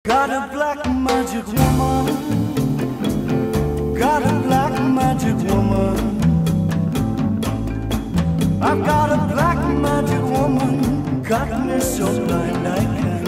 Got a black magic woman. Got a black magic woman. I've got a black magic woman. Got me so blind I can't